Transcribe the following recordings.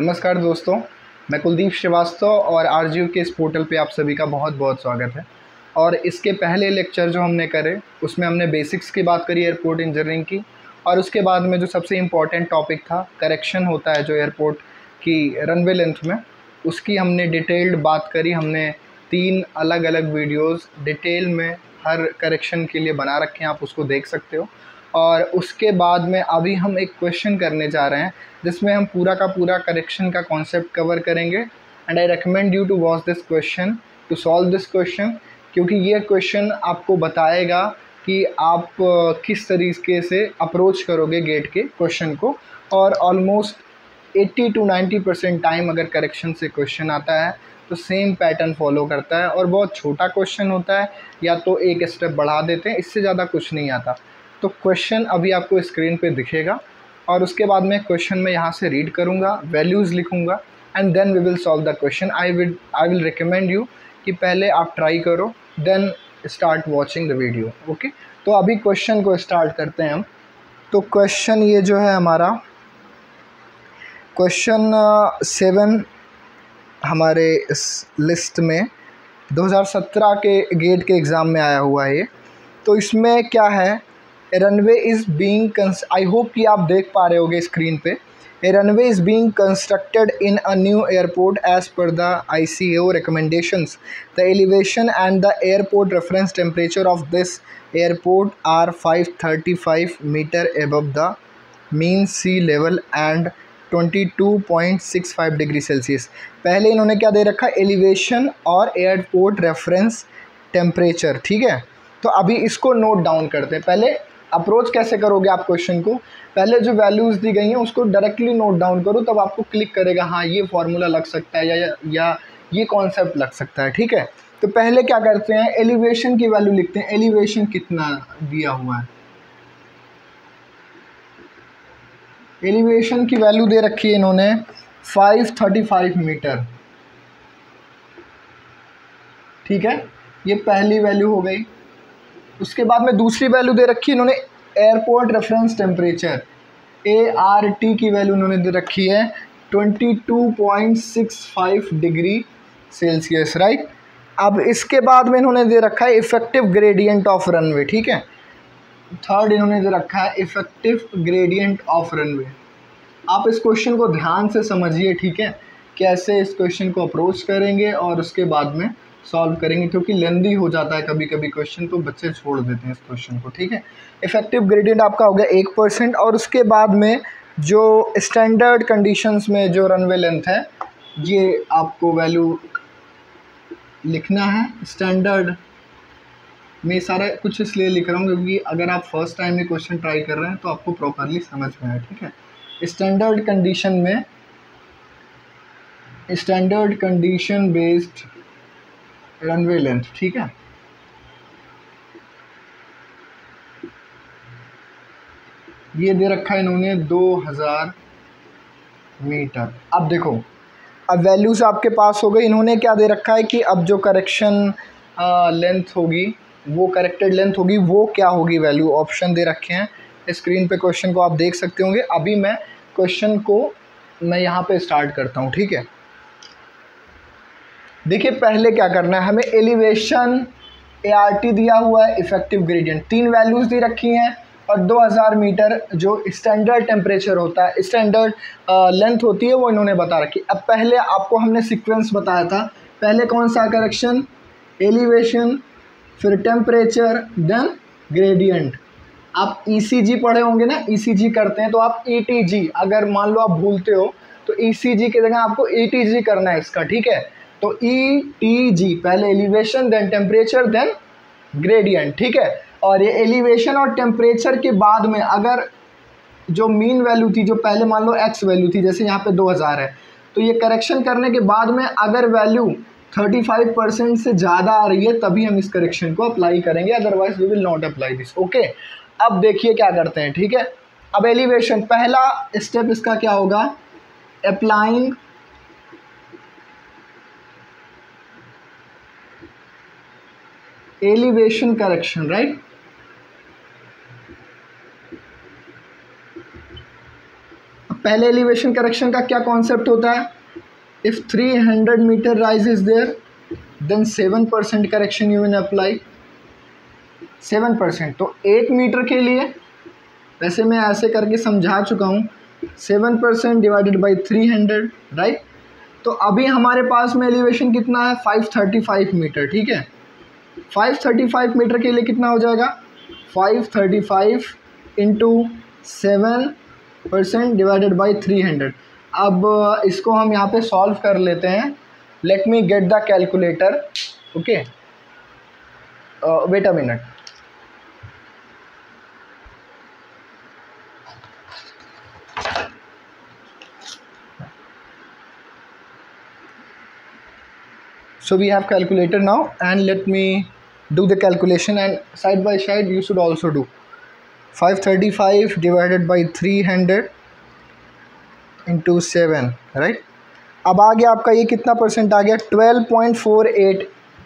नमस्कार दोस्तों, मैं कुलदीप श्रीवास्तव और आरजीयू के इस पोर्टल पे आप सभी का बहुत बहुत स्वागत है। और इसके पहले लेक्चर जो हमने करे उसमें हमने बेसिक्स की बात करी एयरपोर्ट इंजीनियरिंग की, और उसके बाद में जो सबसे इम्पॉर्टेंट टॉपिक था करेक्शन होता है जो एयरपोर्ट की रनवे लेंथ में, उसकी हमने डिटेल्ड बात करी। हमने 3 अलग अलग वीडियोज़ डिटेल में हर करेक्शन के लिए बना रखे हैं, आप उसको देख सकते हो। और उसके बाद में अभी हम एक क्वेश्चन करने जा रहे हैं जिसमें हम पूरा का पूरा करेक्शन का कॉन्सेप्ट कवर करेंगे। And I recommend you to watch this question to solve this question, क्योंकि ये क्वेश्चन आपको बताएगा कि आप किस तरीके से अप्रोच करोगे गेट के क्वेश्चन को। और ऑलमोस्ट 80 to 90% टाइम अगर करेक्शन से क्वेश्चन आता है तो सेम पैटर्न फॉलो करता है, और बहुत छोटा क्वेश्चन होता है, या तो एक स्टेप बढ़ा देते हैं, इससे ज़्यादा कुछ नहीं आता। तो क्वेश्चन अभी आपको स्क्रीन पे दिखेगा और उसके बाद में क्वेश्चन में यहाँ से रीड करूँगा, वैल्यूज़ लिखूँगा, and then we will solve the question. I will recommend you कि पहले आप ट्राई करो, then start watching the video. Okay, तो अभी क्वेश्चन को स्टार्ट करते हैं हम। तो क्वेश्चन ये जो है हमारा क्वेश्चन 7 हमारे इस लिस्ट में 2017 के गेट के एग्ज़ाम में आया हुआ है। तो इसमें क्या है, runway is being I hope कि आप देख पा रहे होगे स्क्रीन पे। A runway is being constructed in a new airport as per the ICAO recommendations. The elevation and the airport reference temperature of this airport are 535 meter above the mean sea level and 22.65 degree Celsius. पहले इन्होंने क्या दे रखा है, elevation और airport reference temperature. ठीक है, तो अभी इसको नोट डाउन करते हैं। पहले अप्रोच कैसे करोगे आप क्वेश्चन को, पहले जो वैल्यूज़ दी गई हैं उसको डायरेक्टली नोट डाउन करो, तब आपको क्लिक करेगा हाँ ये फॉर्मूला लग सकता है या ये कॉन्सेप्ट लग सकता है। ठीक है, तो पहले क्या करते हैं, एलिवेशन की वैल्यू लिखते हैं। एलिवेशन कितना दिया हुआ है, एलिवेशन की वैल्यू दे रखी है इन्होंने 535 मीटर। ठीक है, ये पहली वैल्यू हो गई। उसके बाद में दूसरी वैल्यू दे रखी है इन्होंने एयरपोर्ट रेफरेंस टेम्परेचर, ART की वैल्यू इन्होंने दे रखी है 22.65 डिग्री सेल्सियस। राइट, अब इसके बाद में इन्होंने दे रखा है इफेक्टिव ग्रेडियंट ऑफ रनवे। ठीक है, थर्ड इन्होंने दे रखा है इफेक्टिव ग्रेडियंट ऑफ रनवे। आप इस क्वेश्चन को ध्यान से समझिए, ठीक है, कैसे इस क्वेश्चन को अप्रोच करेंगे और उसके बाद में सॉल्व करेंगे, क्योंकि लेंदी हो जाता है कभी कभी क्वेश्चन, तो बच्चे छोड़ देते हैं इस क्वेश्चन को। ठीक है, इफेक्टिव ग्रेडियंट आपका हो गया 1%। और उसके बाद में जो स्टैंडर्ड कंडीशंस में जो रनवे लेंथ है, ये आपको वैल्यू लिखना है। स्टैंडर्ड में सारा कुछ इसलिए लिख रहा हूँ क्योंकि अगर आप फर्स्ट टाइम ये क्वेश्चन ट्राई कर रहे हैं तो आपको प्रॉपरली समझ में आए। ठीक है, स्टैंडर्ड कंडीशन में standard condition based runway length. ठीक है, ये दे रखा है इन्होंने 2000 मीटर। अब देखो, अब वैल्यूज आपके पास हो गई। इन्होंने क्या दे रखा है कि अब जो करेक्शन लेंथ होगी, वो करेक्टेड लेंथ होगी, वो क्या होगी वैल्यू, ऑप्शन दे रखे हैं स्क्रीन पे। क्वेश्चन को आप देख सकते होंगे। अभी मैं क्वेश्चन को यहाँ पे स्टार्ट करता हूँ। ठीक है, देखिए पहले क्या करना है हमें, एलिवेशन ART दिया हुआ है, इफेक्टिव ग्रेडियंट, 3 वैल्यूज़ दी रखी हैं, और 2000 मीटर जो स्टैंडर्ड टेम्परेचर होता है, स्टैंडर्ड लेंथ होती है, वो इन्होंने बता रखी। अब पहले आपको हमने सीक्वेंस बताया था, पहले कौन सा करेक्शन, एलिवेशन, फिर टेम्परेचर, देन ग्रेडियंट। आप ECG पढ़े होंगे ना, ECG करते हैं तो आप ETG, अगर मान लो आप भूलते हो तो ECG की जगह आपको ETG करना है इसका। ठीक है, तो ETG, पहले elevation, then temperature, then gradient. ठीक है, और ये एलिवेशन और टेम्परेचर के बाद में अगर जो मीन वैल्यू थी, जो पहले मान लो x वैल्यू थी, जैसे यहाँ पे 2000 है, तो ये करेक्शन करने के बाद में अगर वैल्यू 35% से ज़्यादा आ रही है तभी हम इस करेक्शन को अप्लाई करेंगे, otherwise we will not apply this. Okay, अब देखिए क्या करते हैं। ठीक है, अब एलिवेशन, पहला स्टेप इसका क्या होगा, अप्लाइंग एलिवेशन करेक्शन। राइट, पहले एलिवेशन करेक्शन का क्या कॉन्सेप्ट होता है? If 300 meter rise is there then 7% correction you will apply, 7%। तो 1 मीटर के लिए, वैसे मैं ऐसे करके समझा चुका हूँ, 7% डिवाइडेड बाई 300, राइट। तो अभी हमारे पास में एलिवेशन कितना है? 535 मीटर, ठीक है। 535 मीटर के लिए कितना हो जाएगा? 535 इंटू 7% डिवाइडेड बाई 300। अब इसको हम यहाँ पे सॉल्व कर लेते हैं। Let me get the calculator, okay, wait a minute. So we have calculator now, and let me do the calculation, and side by side you should also do. 535 divided by 300 into 7, right? अब आ गया आपका ये कितना percent आ गया? 12.48,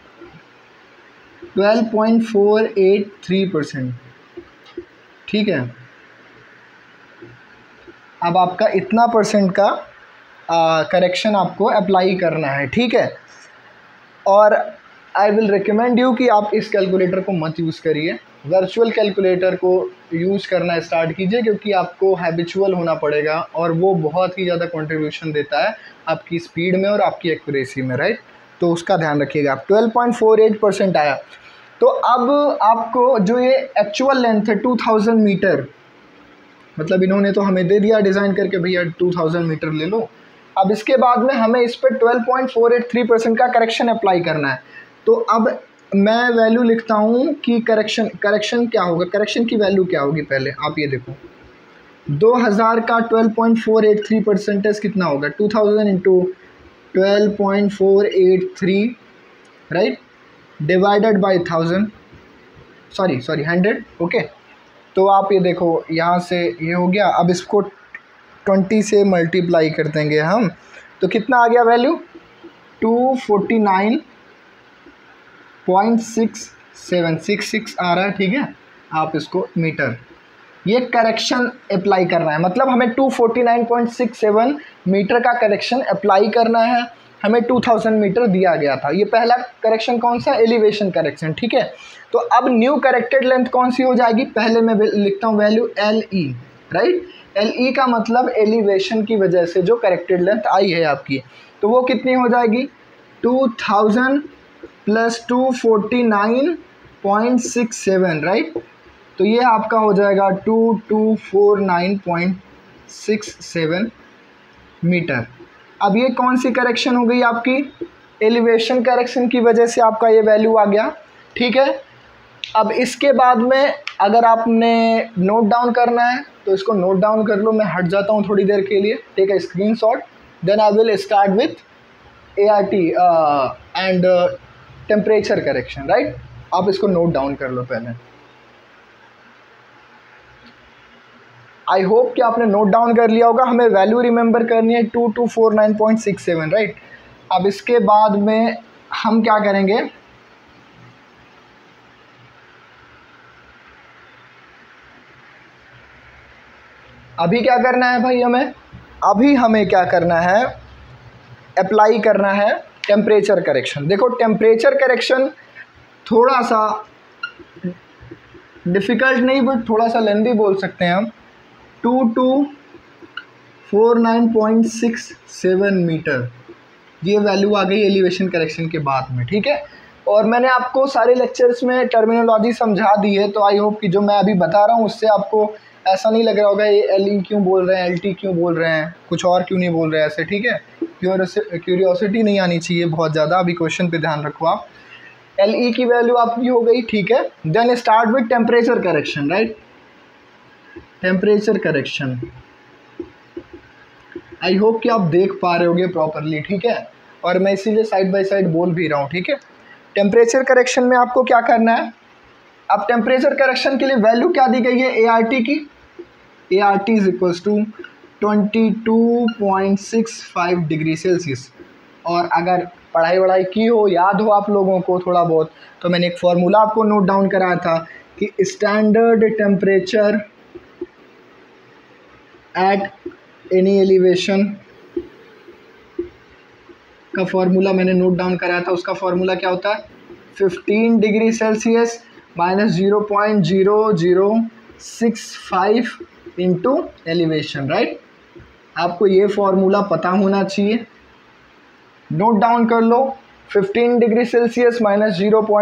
12.483%, ठीक है। अब आपका इतना परसेंट का करेक्शन आपको अप्लाई करना है, ठीक है। और आई विल रिकमेंड यू कि आप इस कैलकुलेटर को मत यूज़ करिए, वर्चुअल कैलकुलेटर को यूज़ करना स्टार्ट कीजिए, क्योंकि आपको हैबिचुअल होना पड़ेगा और वो बहुत ही ज़्यादा कंट्रीब्यूशन देता है आपकी स्पीड में और आपकी एक्यूरेसी में, राइट। तो उसका ध्यान रखिएगा। आप 12.48% आया। तो अब आपको जो ये एक्चुअल लेंथ है 2000 मीटर, मतलब इन्होंने तो हमें दे दिया डिज़ाइन करके, भैया 2000 मीटर ले लो। अब इसके बाद में हमें इस पर 12.483% का करेक्शन अप्लाई करना है। तो अब मैं वैल्यू लिखता हूँ कि करेक्शन क्या होगा, करेक्शन की वैल्यू क्या होगी। पहले आप ये देखो, 2000 का 12.483% कितना होगा? 2000 into 12.483, right, divided by 1000, sorry 100, okay. तो आप ये देखो यहाँ से ये हो गया। अब इसको 20 से मल्टीप्लाई कर देंगे हम, तो कितना आ गया वैल्यू? 249.6766 आ रहा है, ठीक है। आप इसको मीटर, ये करेक्शन अप्लाई करना है, मतलब हमें 249.67 मीटर का करेक्शन अप्लाई करना है। हमें 2000 मीटर दिया गया था। ये पहला करेक्शन कौन सा? एलिवेशन करेक्शन, ठीक है। तो अब न्यू करेक्टेड लेंथ कौन सी हो जाएगी? पहले मैं लिखता हूँ वैल्यू LE, राइट। LE का मतलब एलिवेशन की वजह से जो करेक्टेड लेंथ आई है आपकी, तो वो कितनी हो जाएगी? 2000 प्लस 249.67, राइट। तो ये आपका हो जाएगा 2249.67 मीटर। अब ये कौन सी करेक्शन हो गई आपकी? एलिवेशन करेक्शन की वजह से आपका ये वैल्यू आ गया, ठीक है। अब इसके बाद में अगर आपने नोट डाउन करना है तो इसको नोट डाउन कर लो। मैं हट जाता हूँ थोड़ी देर के लिए, take a screenshot, then I will start with ART and temperature correction, right. आप इसको नोट डाउन कर लो पहले। आई होप कि आपने नोट डाउन कर लिया होगा। हमें वैल्यू रिमेंबर करनी है 2249.67, राइट। अब इसके बाद में हम क्या करेंगे? अभी क्या करना है भाई हमें? अभी हमें क्या करना है? अप्लाई करना है टेम्परेचर करेक्शन। देखो टेम्परेचर करेक्शन थोड़ा सा डिफ़िकल्ट नहीं, बट थोड़ा सा लेंदी बोल सकते हैं हम। 2249.67 मीटर, ये वैल्यू आ गई एलिवेशन करेक्शन के बाद में, ठीक है। और मैंने आपको सारे लेक्चर्स में टर्मिनोलॉजी समझा दी है, तो आई होप कि जो मैं अभी बता रहा हूँ उससे आपको ऐसा नहीं लग रहा होगा ये LE क्यों बोल रहे हैं, LT क्यों बोल रहे हैं, कुछ और क्यों नहीं बोल रहे हैं ऐसे, ठीक है। क्यूरियोसिटी नहीं आनी चाहिए बहुत ज़्यादा। अभी क्वेश्चन पे ध्यान रखो आप। LE की वैल्यू आपकी हो गई, ठीक है। Then start with temperature correction, right. Temperature correction, I hope कि आप देख पा रहे होगे प्रॉपरली, ठीक है। और मैं इसीलिए साइड बाय साइड बोल भी रहा हूँ, ठीक है। टेम्परेचर करेक्शन में आपको क्या करना है? अब टेम्परेचर करेक्शन के लिए वैल्यू क्या दी गई है ART की? ART is equals to 22.65 degree Celsius. और अगर पढ़ाई की हो, याद हो आप लोगों को थोड़ा बहुत, तो मैंने एक फार्मूला आपको नोट डाउन कराया था कि standard temperature at any elevation का फॉर्मूला मैंने नोट डाउन कराया था, उसका फॉर्मूला क्या होता है 15 degree Celsius minus 0.0065 into elevation, right. आपको ये फॉर्मूला पता होना चाहिए, नोट डाउन कर लो। 15 degree Celsius minus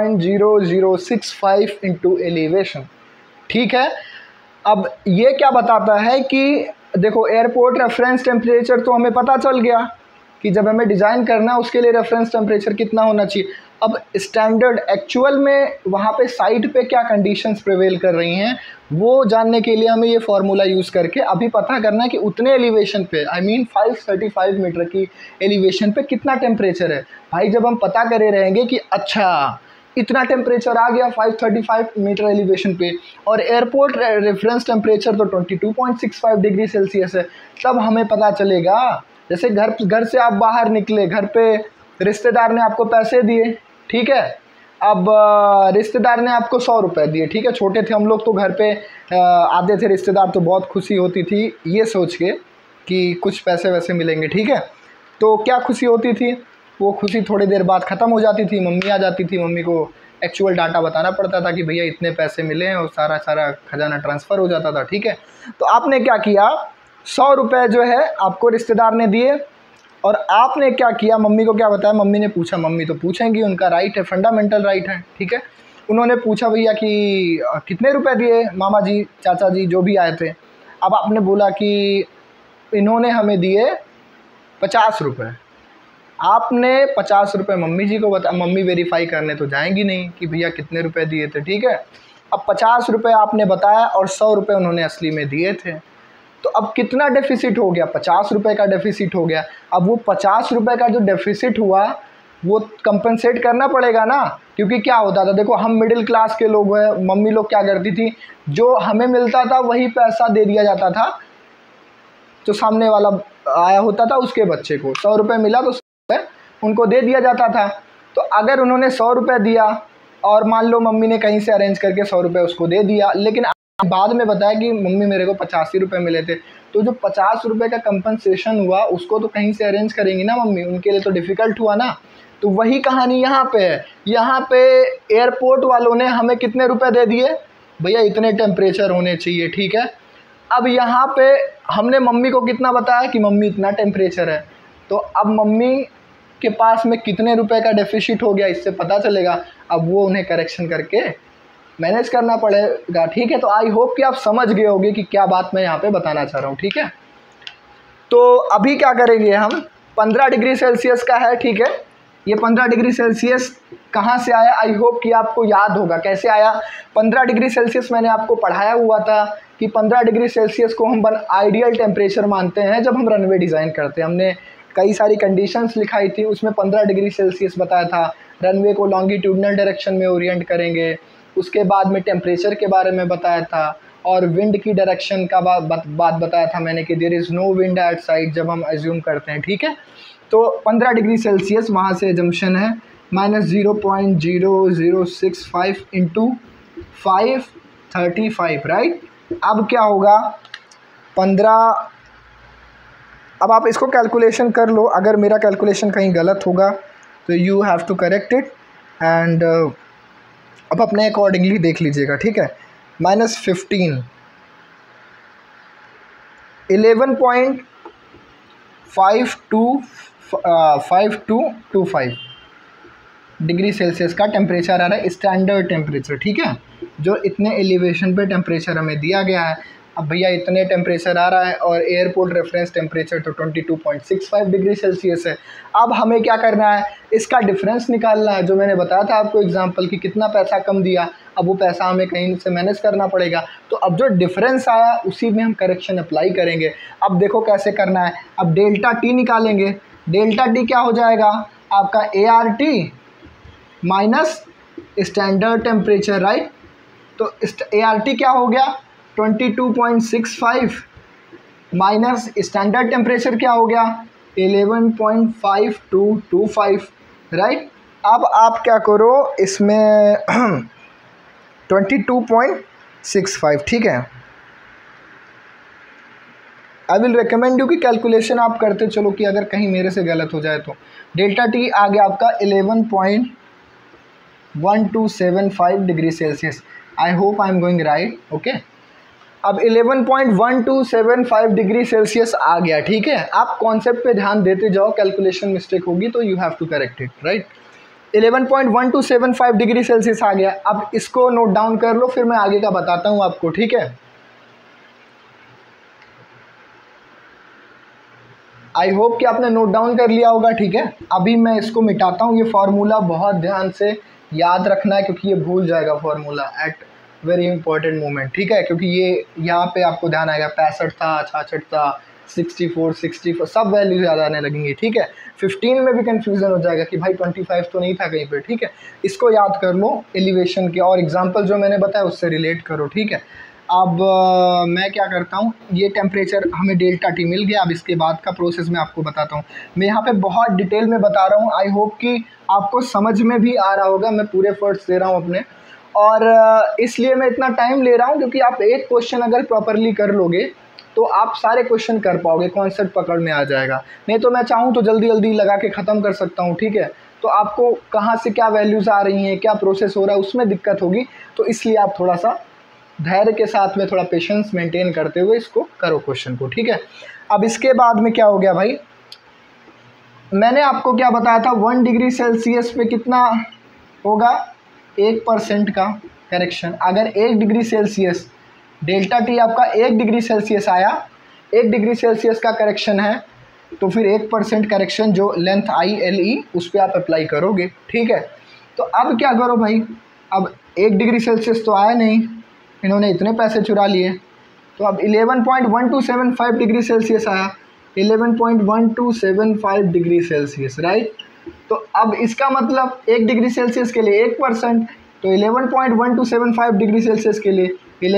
0.0065 into elevation, ठीक है। अब ये क्या बताता है कि देखो एयरपोर्ट रेफरेंस टेम्परेचर तो हमें पता चल गया कि जब हमें डिज़ाइन करना है उसके लिए रेफरेंस टेम्परेचर कितना होना चाहिए। अब स्टैंडर्ड एक्चुअल में वहाँ पे साइट पे क्या कंडीशंस प्रिवेल कर रही हैं वो जानने के लिए हमें ये फार्मूला यूज़ करके अभी पता करना है कि उतने एलिवेशन पे, आई मीन 535 मीटर की एलिवेशन पे कितना टेम्परेचर है। भाई जब हम पता करे रहेंगे कि अच्छा इतना टेम्परेचर आ गया 535 मीटर एलिवेशन पे और एयरपोर्ट रेफरेंस टेम्परेचर तो 22.65 डिग्री सेल्सियस है, तब हमें पता चलेगा। जैसे घर से आप बाहर निकले, घर पे रिश्तेदार ने आपको पैसे दिए, ठीक है। अब रिश्तेदार ने आपको 100 रुपये दिए, ठीक है। छोटे थे हम लोग तो घर पे आते थे रिश्तेदार, तो बहुत खुशी होती थी ये सोच के कि कुछ पैसे वैसे मिलेंगे, ठीक है। तो क्या खुशी होती थी, वो खुशी थोड़ी देर बाद ख़त्म हो जाती थी। मम्मी आ जाती थी, मम्मी को एक्चुअल डाटा बताना पड़ता था कि भैया इतने पैसे मिले हैं और सारा खजाना ट्रांसफ़र हो जाता था, ठीक है। तो आपने क्या किया, 100 रुपये जो है आपको रिश्तेदार ने दिए और आपने क्या किया, मम्मी को क्या बताया, मम्मी ने पूछा, मम्मी तो पूछेंगी, उनका राइट है, फंडामेंटल राइट है, ठीक है। उन्होंने पूछा भैया कि कितने रुपए दिए मामा जी, चाचा जी जो भी आए थे। अब आपने बोला कि इन्होंने हमें दिए 50 रुपये। आपने 50 रुपये मम्मी जी को बताया, मम्मी वेरीफाई करने तो जाएंगी नहीं कि भैया कितने रुपए दिए थे, ठीक है। अब 50 रुपये आपने बताया और 100 रुपये उन्होंने असली में दिए थे। तो अब कितना डेफिसिट हो गया, 50 रुपये का डेफिसिट हो गया। अब वो 50 रुपये का जो डेफिसिट हुआ वो कंपनसेट करना पड़ेगा ना, क्योंकि क्या होता था, देखो हम मिडिल क्लास के लोग हैं, मम्मी लोग क्या करती थी, जो हमें मिलता था वही पैसा दे दिया जाता था जो सामने वाला आया होता था उसके बच्चे को। 100 रुपये मिला तो 100 रुपये उनको दे दिया जाता था। तो अगर उन्होंने 100 रुपये दिया और मान लो मम्मी ने कहीं से अरेंज करके 100 रुपये उसको दे दिया, लेकिन बाद में बताया कि मम्मी मेरे को 85 रुपये मिले थे, तो जो 50 रुपये का कंपनसेशन हुआ उसको तो कहीं से अरेंज करेंगी ना मम्मी, उनके लिए तो डिफ़िकल्ट हुआ ना। तो वही कहानी यहाँ पे है। यहाँ पे एयरपोर्ट वालों ने हमें कितने रुपए दे दिए, भैया इतने टेम्परेचर होने चाहिए, ठीक है। अब यहाँ पे हमने मम्मी को कितना बताया कि मम्मी इतना टेम्परेचर है, तो अब मम्मी के पास में कितने रुपए का डेफिसिट हो गया इससे पता चलेगा। अब वो उन्हें करेक्शन करके मैनेज करना पड़ेगा, ठीक है। तो आई होप कि आप समझ गए होंगे कि क्या बात मैं यहाँ पे बताना चाह रहा हूँ, ठीक है। तो अभी क्या करेंगे हम, 15 डिग्री सेल्सियस का है, ठीक है। ये 15 डिग्री सेल्सियस कहाँ से आया, आई होप कि आपको याद होगा कैसे आया। 15 डिग्री सेल्सियस मैंने आपको पढ़ाया हुआ था कि 15 डिग्री सेल्सियस को हम आइडियल टेम्परेचर मानते हैं जब हम रनवे डिज़ाइन करते हैं। हमने कई सारी कंडीशंस लिखाई थी, उसमें 15 डिग्री सेल्सियस बताया था। रनवे को लॉन्गिट्यूडनल डायरेक्शन में ओरिएंट करेंगे, उसके बाद में टेम्परेचर के बारे में बताया था और विंड की डायरेक्शन का बात बताया था मैंने कि there is no wind at side जब हम एज्यूम करते हैं, ठीक है। तो 15 डिग्री सेल्सियस वहाँ से एजम्पशन है माइनस 0.0065 इंटू 535, राइट। अब क्या होगा 15, अब आप इसको कैलकुलेशन कर लो, अगर मेरा कैलकुलेशन कहीं गलत होगा तो you have to correct it and अब अपने अकॉर्डिंगली देख लीजिएगा, ठीक है। -15 11.5225 डिग्री सेल्सियस का टेम्परेचर आ रहा है, स्टैंडर्ड टेम्परेचर, ठीक है, जो इतने एलिवेशन पे टेम्परेचर हमें दिया गया है। अब भैया इतने टेम्परेचर आ रहा है और एयरपोर्ट रेफरेंस टेम्परेचर तो 22.65 डिग्री सेल्सियस है। अब हमें क्या करना है, इसका डिफरेंस निकालना है, जो मैंने बताया था आपको एग्जांपल कि कितना पैसा कम दिया, अब वो पैसा हमें कहीं से मैनेज करना पड़ेगा। तो अब जो डिफरेंस आया उसी में हम करेक्शन अप्लाई करेंगे। अब देखो कैसे करना है, अब डेल्टा टी निकालेंगे। डेल्टा टी क्या हो जाएगा आपका ART minus standard temperature, right. तो ART क्या हो गया 22.65 माइनस स्टैंडर्ड टेम्परेचर क्या हो गया 11.5225, राइट। अब आप क्या करो इसमें 22.65, ठीक है। आई विल रिकमेंड यू कि कैलकुलेशन आप करते चलो कि अगर कहीं मेरे से गलत हो जाए तो। डेल्टा टी आ गया आपका 11.1275 degree Celsius. I hope I am going right. Okay, अब 11.1275 डिग्री सेल्सियस आ गया, ठीक है। आप कॉन्सेप्ट पे ध्यान देते जाओ, कैलकुलेशन मिस्टेक होगी तो you have to correct it, right. 11.1275 degree Celsius आ गया। अब इसको नोट डाउन कर लो, फिर मैं आगे का बताता हूँ आपको, ठीक है। आई होप कि आपने नोट डाउन कर लिया होगा, ठीक है। अभी मैं इसको मिटाता हूँ। ये फार्मूला बहुत ध्यान से याद रखना है क्योंकि ये भूल जाएगा formula at very important moment, ठीक है। क्योंकि ये यहाँ पे आपको ध्यान आएगा 65 था, 66 था, 64, 64 सब वैल्यूज याद आने लगेंगी, ठीक है। 15 में भी कंफ्यूजन हो जाएगा कि भाई 25 तो नहीं था कहीं पे, ठीक है। इसको याद कर लो एलिवेशन के, और एग्जाम्पल जो मैंने बताया उससे रिलेट करो, ठीक है। अब मैं क्या करता हूँ, ये टेम्परेचर हमें डेल्टा टी मिल गया। अब इसके बाद का प्रोसेस मैं आपको बताता हूँ। मैं यहाँ पे बहुत डिटेल में बता रहा हूँ, आई होप कि आपको समझ में भी आ रहा होगा। मैं पूरे एफर्ट्स दे रहा हूँ अपने, और इसलिए मैं इतना टाइम ले रहा हूँ क्योंकि आप एक क्वेश्चन अगर प्रॉपरली कर लोगे तो आप सारे क्वेश्चन कर पाओगे, कॉन्सेप्ट पकड़ में आ जाएगा। नहीं तो मैं चाहूँ तो जल्दी जल्दी लगा के ख़त्म कर सकता हूँ, ठीक है। तो आपको कहाँ से क्या वैल्यूज़ आ रही हैं, क्या प्रोसेस हो रहा है, उसमें दिक्कत होगी। तो इसलिए आप थोड़ा सा धैर्य के साथ में, थोड़ा पेशेंस मेंटेन करते हुए इसको करो क्वेश्चन को, ठीक है। अब इसके बाद में क्या हो गया भाई, मैंने आपको क्या बताया था, 1 डिग्री सेल्सियस पे कितना होगा, 1% का करेक्शन। अगर 1 डिग्री सेल्सियस डेल्टा टी आपका 1 डिग्री सेल्सियस आया, 1 डिग्री सेल्सियस का करेक्शन है, तो फिर 1% करेक्शन जो लेंथ आई एल ई उस पर आप अप्लाई करोगे, ठीक है। तो अब क्या करो भाई, अब 1 डिग्री सेल्सियस तो आया नहीं, इन्होंने इतने पैसे चुरा लिए, तो अब 11.1275 डिग्री सेल्सियस आया, 11.1275 डिग्री सेल्सियस, राइट। तो अब इसका मतलब 1 डिग्री सेल्सियस के लिए 1%, तो 11.1275 डिग्री सेल्सियस के लिए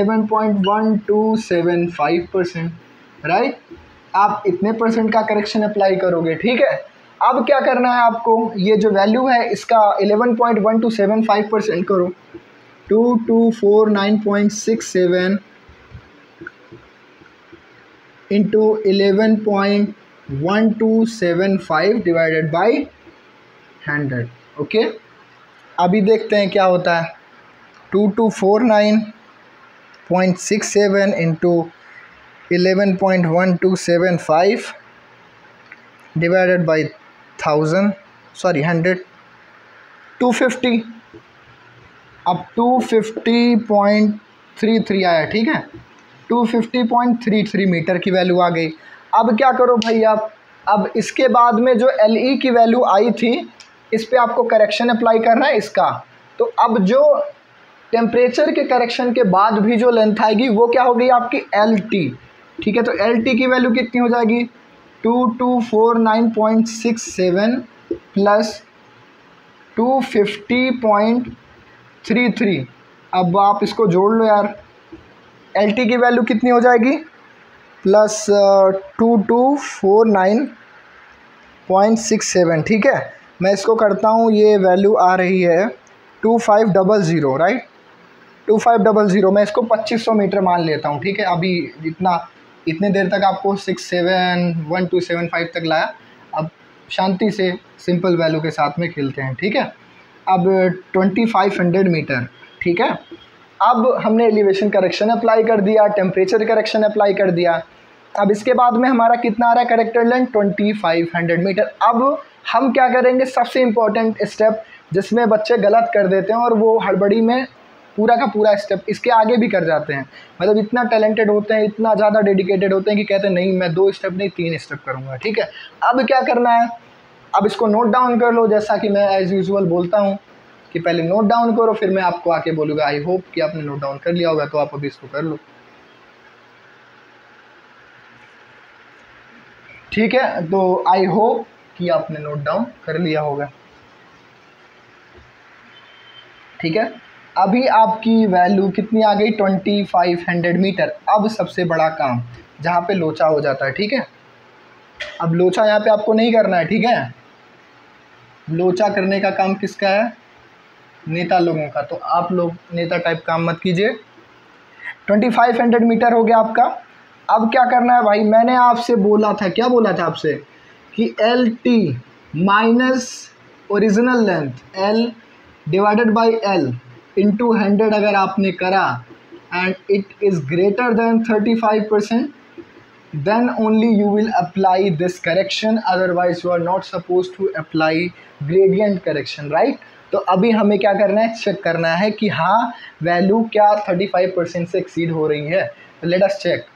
11.1275%, राइट। आप इतने परसेंट का करेक्शन अप्लाई करोगे, ठीक है। अब क्या करना है आपको, ये जो वैल्यू है इसका 11.1275% करो, 2249.67 इंटू 11.1275 डिवाइडेड बाई 100, ओके। अभी देखते हैं क्या होता है, 2249.67 इंटू 11.1275 डिवाइडेड बाई 100, 250। अब 250.33 आया, ठीक है। 250.33 मीटर की वैल्यू आ गई। अब क्या करो भाई आप, अब इसके बाद में जो एल ई की वैल्यू आई थी इस पे आपको करेक्शन अप्लाई करना है इसका। तो अब जो टेम्परेचर के करेक्शन के बाद भी जो लेंथ आएगी वो क्या हो गई आपकी एल टी, ठीक है। तो एल टी की वैल्यू कितनी हो जाएगी, 2249.67 प्लस 250.33। अब आप इसको जोड़ लो यार, एल टी की वैल्यू कितनी हो जाएगी, प्लस 2249.67, ठीक है। मैं इसको करता हूँ, ये वैल्यू आ रही है 2500, राइट, 2500। मैं इसको 2500 मीटर मान लेता हूँ, ठीक है। अभी इतने देर तक आपको 671275 तक लाया। अब शांति से सिंपल वैल्यू के साथ में खेलते हैं, ठीक है। अब 2500 मीटर, ठीक है। अब हमने एलिवेशन करेक्शन अप्लाई कर दिया, टेम्परेचर करेक्शन अप्लाई कर दिया। अब इसके बाद में हमारा कितना आ रहा है करेक्टेड लेंथ, 2500 मीटर। अब हम क्या करेंगे, सबसे इम्पॉर्टेंट स्टेप जिसमें बच्चे गलत कर देते हैं और वो हड़बड़ी में पूरा का पूरा स्टेप इसके आगे भी कर जाते हैं। मतलब इतना टैलेंटेड होते हैं, इतना ज़्यादा डेडिकेटेड होते हैं कि कहते हैं नहीं मैं 2 स्टेप नहीं 3 स्टेप करूँगा, ठीक है। अब क्या करना है, अब इसको नोट डाउन कर लो, जैसा कि मैं एज़ यूजुअल बोलता हूँ कि पहले नोट डाउन करो फिर मैं आपको आके बोलूँगा। आई होप कि आपने नोट डाउन कर लिया होगा, तो आप अभी इसको कर लो, ठीक है। तो आई होप कि आपने नोट डाउन कर लिया होगा, ठीक है। अभी आपकी वैल्यू कितनी आ गई, 2500 मीटर। अब सबसे बड़ा काम जहाँ पे लोचा हो जाता है, ठीक है। अब लोचा यहाँ पे आपको नहीं करना है, ठीक है। लोचा करने का काम किसका है, नेता लोगों का। तो आप लोग नेता टाइप काम मत कीजिए। 2500 मीटर हो गया आपका। अब क्या करना है भाई, मैंने आपसे बोला था, क्या बोला था आपसे कि L T minus original length L divided by L into 100 अगर आपने करा and it is greater than 35%, then only you will apply this correction, otherwise you are not supposed to apply gradient correction, right? तो अभी हमें क्या करना है, check करना है कि हाँ वैल्यू क्या 35% से एक्सीड हो रही है। Let us check.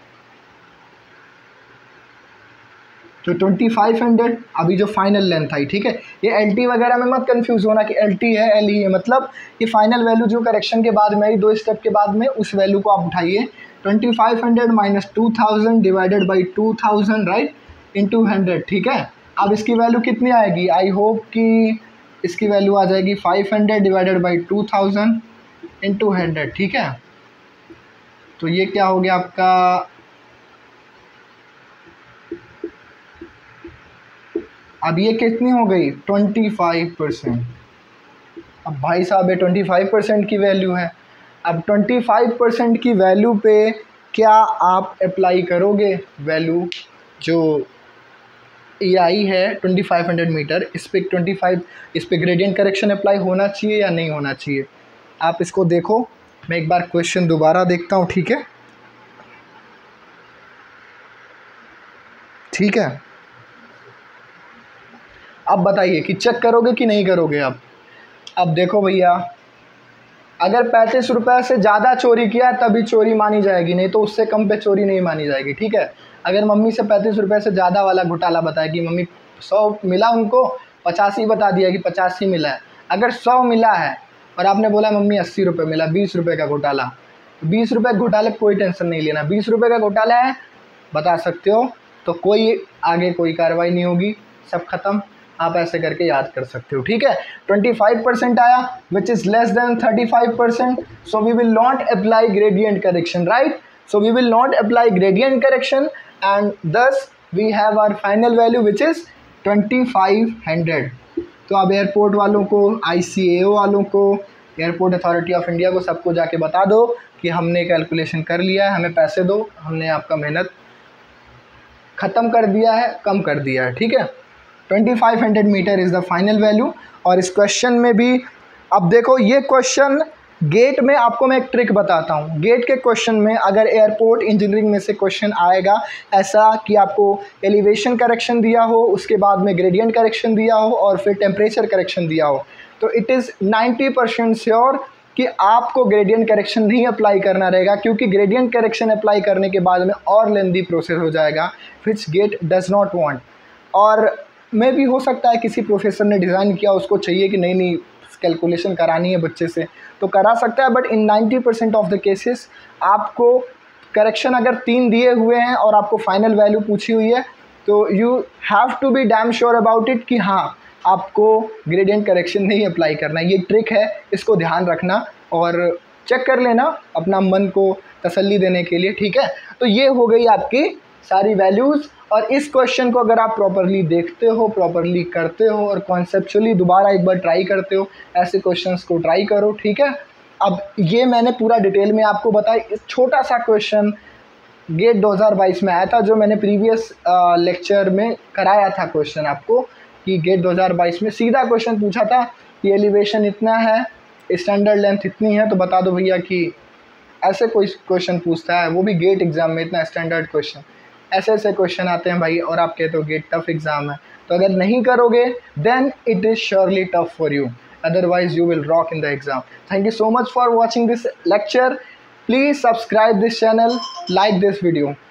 तो 2500 अभी जो फाइनल लेंथ आई, ठीक है, ये एल टी वगैरह में मत कंफ्यूज होना कि एल टी है एल ही है, मतलब ये फाइनल वैल्यू जो करेक्शन के बाद में 2 स्टेप के बाद में उस वैल्यू को आप उठाइए। 2500 minus 2000 divided by 2000 right into 100, ठीक है। अब इसकी वैल्यू कितनी आएगी, आई होप कि इसकी वैल्यू आ जाएगी 500 डिवाइडेड बाई 2000 इंटू 100, ठीक है। तो ये क्या हो गया आपका, अब ये कितनी हो गई 25%। अब भाई साहब ये 25% की वैल्यू है। अब 25% की वैल्यू पे क्या आप अप्लाई करोगे वैल्यू जो ये आई है 2500 मीटर, इस पे ग्रेडियंट करेक्शन अप्लाई होना चाहिए या नहीं होना चाहिए। आप इसको देखो, मैं एक बार क्वेश्चन दोबारा देखता हूँ, ठीक है, ठीक है। अब बताइए कि चेक करोगे कि नहीं करोगे। अब देखो भैया, अगर 35 रुपये से ज़्यादा चोरी किया तभी चोरी मानी जाएगी, नहीं तो उससे कम पे चोरी नहीं मानी जाएगी, ठीक है। अगर मम्मी से 35 रुपये से ज़्यादा वाला घोटाला बताया कि मम्मी 100 मिला, उनको 85 बता दिया कि 85 मिला है। अगर 100 मिला है और आपने बोला मम्मी 80 रुपये मिला, 20 रुपये का घोटाला, 20 रुपये घोटाले कोई टेंशन नहीं लेना, 20 रुपये का घोटाला है बता सकते हो, तो कोई आगे कोई कार्रवाई नहीं होगी, सब खत्म। आप ऐसे करके याद कर सकते हो, ठीक है। 25% आया which is less than 35%, so we will not apply gradient correction, right. So we will not apply gradient correction and thus we have our final value which is 2500। तो अब एयरपोर्ट वालों को, ICAO वालों को, एयरपोर्ट अथॉरिटी ऑफ इंडिया को, सबको जाके बता दो कि हमने कैलकुलेशन कर लिया है, हमें पैसे दो, हमने आपका मेहनत ख़त्म कर दिया है, कम कर दिया है, ठीक है। 2500 meter is the final value. और इस क्वेश्चन में भी अब देखो, ये क्वेश्चन गेट में आपको मैं एक ट्रिक बताता हूँ। गेट के क्वेश्चन में अगर एयरपोर्ट इंजीनियरिंग में से क्वेश्चन आएगा ऐसा कि आपको एलिवेशन करेक्शन दिया हो, उसके बाद में ग्रेडियंट करेक्शन दिया हो और फिर टेम्परेचर करेक्शन दिया हो, तो इट इज़ 90% श्योर कि आपको ग्रेडियंट करेक्शन नहीं अप्लाई करना रहेगा, क्योंकि ग्रेडियंट करेक्शन अप्लाई करने के बाद में और लेंदी प्रोसेस हो जाएगा which GATE does not want. और में भी हो सकता है किसी प्रोफेसर ने डिज़ाइन किया, उसको चाहिए कि नहीं कैलकुलेशन करानी है बच्चे से, तो करा सकता है, but in 90% of the cases आपको करेक्शन अगर 3 दिए हुए हैं और आपको फाइनल वैल्यू पूछी हुई है, तो you have to be damn sure about it कि हाँ आपको ग्रेडियंट करेक्शन नहीं अप्लाई करना। ये ट्रिक है, इसको ध्यान रखना और चेक कर लेना अपना मन को तसल्ली देने के लिए, ठीक है। तो ये हो गई आपकी सारी वैल्यूज़। और इस क्वेश्चन को अगर आप प्रॉपरली देखते हो, प्रॉपरली करते हो और कॉन्सेप्चुअली दोबारा एक बार ट्राई करते हो, ऐसे क्वेश्चंस को ट्राई करो, ठीक है। अब ये मैंने पूरा डिटेल में आपको बताया। इस छोटा सा क्वेश्चन गेट 2022 में आया था, जो मैंने प्रीवियस लेक्चर में कराया था क्वेश्चन आपको, कि गेट 2022 में सीधा क्वेश्चन पूछा था कि एलिवेशन इतना है, स्टैंडर्ड लेंथ इतनी है, तो बता दो भैया कि ऐसे कोई क्वेश्चन पूछता है, वो भी गेट एग्ज़ाम में, इतना स्टैंडर्ड क्वेश्चन। ऐसे ऐसे क्वेश्चन आते हैं भाई, और आप कहते हो गेट टफ एग्ज़ाम है, तो अगर नहीं करोगे then it is surely tough for you, otherwise you will rock in the exam. Thank you so much for watching this lecture. Please subscribe this channel, like this video.